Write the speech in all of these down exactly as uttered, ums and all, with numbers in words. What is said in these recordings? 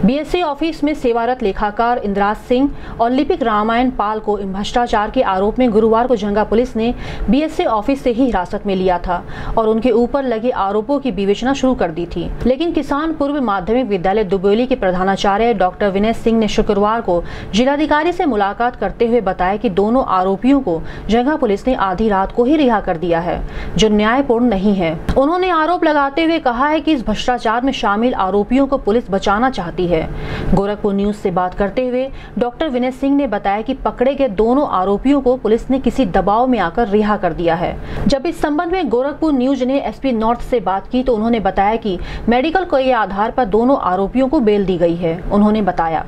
BSA office में सेवारत लेखाकार इंद्राज सिंह और लिपिक रामायण पाल को भ्रष्टाचार के आरोप में गुरुवार को जंगा पुलिस ने बीएसए ऑफिस से ही हिरासत में लिया था और उनके ऊपर लगे आरोपों की विवेचना शुरू कर दी थी। लेकिन किसान पूर्व माध्यमिक विद्यालय दुबोली के प्रधानाचार्य डॉक्टर विनय सिंह ने शुक्रवार को जिलाधिकारी से मुलाकात करते हुए बताया कि दोनों आरोपियों को जंगा पुलिस ने आधी रात को ही रिहा कर दिया है, जो न्यायपूर्ण नहीं है। उन्होंने आरोप लगाते हुए कहा है कि इस भ्रष्टाचार में शामिल आरोपियों को पुलिस बचाना चाहती है। गोरखपुर न्यूज से बात करते हुए डॉक्टर विनय सिंह ने बताया कि पकड़े गए दोनों आरोपियों को पुलिस ने किसी दबाव में आकर रिहा कर दिया है। जब इस संबंध में गोरखपुर न्यूज ने एसपी नॉर्थ से बात की तो उन्होंने बताया कि मेडिकल के आधार पर दोनों आरोपियों को बेल दी गई है। उन्होंने बताया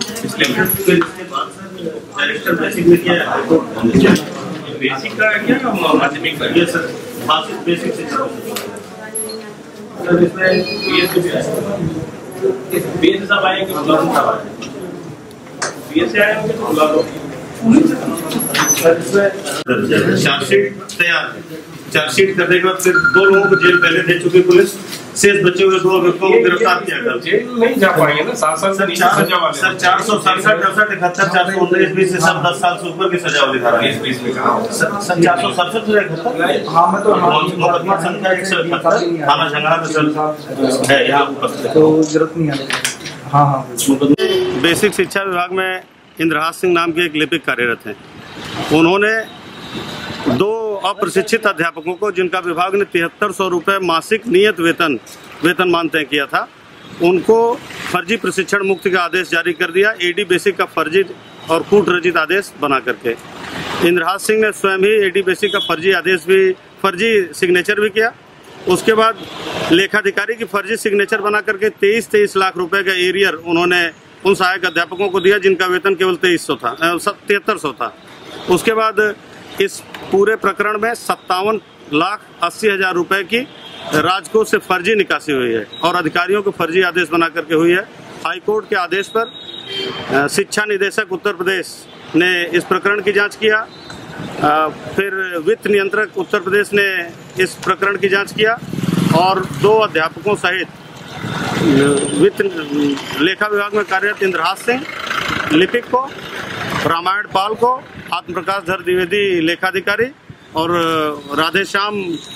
बीएसए साहब आए कि बुला लो, साहब आए बीएसए आए होंगे तो बुला लो। चार्जशीट तैयार है, चार्जशीट करने के बाद फिर दो लोगों को जेल पहले दे चुकी पुलिस, शेष बचे हुए दो अभियुक्तों को गिरफ्तार किया गया। जेल नहीं जा पाएंगे ना, सात साल सर चार सौ सड़सठ अड़सठ इकहत्तर चार सौ उन्नीस बीस से सब दस साल से ऊपर की सजा वाली धारा है। बीस में कहा सर चार सौ सड़सठ से इकहत्तर हाँ मैं तो मुकदमा संख्या एक सौ इकहत्तर थाना झंगरा में सर है यहाँ उपस्थित, तो जरूरत नहीं है। हाँ हाँ बेसिक शिक्षा विभाग में इंद्राज सिंह नाम के एक लिपिक कार्यरत हैं। उन्होंने दो अप्रशिक्षित अध्यापकों को, जिनका विभाग ने तिहत्तर सौ रुपये मासिक नियत वेतन वेतनमान तय किया था, उनको फर्जी प्रशिक्षण मुक्ति का आदेश जारी कर दिया। एडी बेसिक का फर्जी और कूट रचित आदेश बना करके इंद्राज सिंह ने स्वयं ही एडी बेसिक का फर्जी आदेश भी फर्जी सिग्नेचर भी किया। उसके बाद लेखाधिकारी की फर्जी सिग्नेचर बना करके तेईस तेईस लाख रुपए का एरियर उन्होंने उन सहायक अध्यापकों को दिया, जिनका वेतन केवल तेईस सौ था तिहत्तर सौ था। उसके बाद इस पूरे प्रकरण में सत्तावन लाख अस्सी हजार रुपए की राजकोष से फर्जी निकासी हुई है और अधिकारियों को फर्जी आदेश बना करके हुई है। हाईकोर्ट के आदेश पर शिक्षा निदेशक उत्तर प्रदेश ने इस प्रकरण की जांच किया। फिर वित्त नियंत्रक उत्तर प्रदेश ने इस प्रकरण की जांच किया और दो अध्यापकों सहित वित्त लेखा विभाग में कार्यरत इंद्राज सिंह लिपिक को, रामायण पाल को, आत्म प्रकाश धर द्विवेदी लेखाधिकारी और राधेश्याम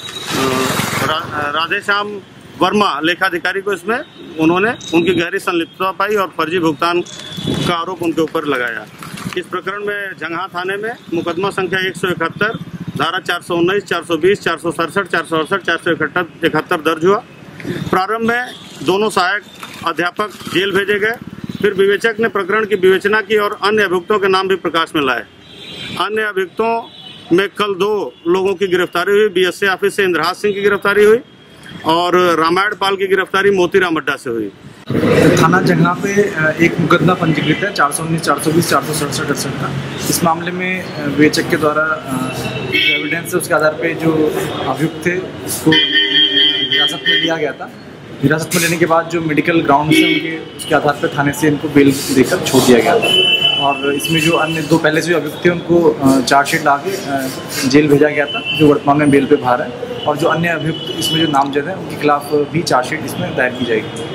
रा, राधेश्याम वर्मा लेखाधिकारी को इसमें उन्होंने उनकी गहरी संलिप्तता पाई और फर्जी भुगतान का आरोप उनके ऊपर लगाया। इस प्रकरण में जंगहा थाने में मुकदमा संख्या एक सौ इकहत्तर धारा चार सौ उन्नीस चार सौ बीस चार सौ सड़सठ चार सौ अड़सठ चार सौ इकहत्तर इकहत्तर दर्ज हुआ। प्रारंभ में दोनों सहायक अध्यापक जेल भेजे गए। फिर विवेचक ने प्रकरण की विवेचना की और अन्य अभियुक्तों के नाम भी प्रकाश में लाए। अन्य अभियुक्तों में कल दो लोगों की गिरफ्तारी हुई। बीएसए ऑफिस से इंद्राज सिंह की गिरफ्तारी हुई और रामायण पाल की गिरफ्तारी मोतीराम अड्डा से हुई। थाना जंगहा पे एक मुकदमा पंजीकृत है चार सौ उन्नीस चार सौ बीस चार सौ सड़सठ अड़सठ का। इस मामले में विवेचक के द्वारा एविडेंस है, उसके आधार पे जो अभियुक्त थे उसको हिरासत में लिया गया था। हिरासत में लेने के बाद जो मेडिकल ग्राउंड से उनके उसके आधार पर थाने से इनको बेल देकर छोड़ दिया गया था और इसमें जो अन्य दो पहले से जो अभियुक्त थे उनको चार्जशीट ला के जेल भेजा गया था, जो वर्तमान में बेल पे बाहर है, और जो अन्य अभियुक्त इसमें जो नामजद है उनके खिलाफ भी चार्जशीट इसमें दायर की जाएगी।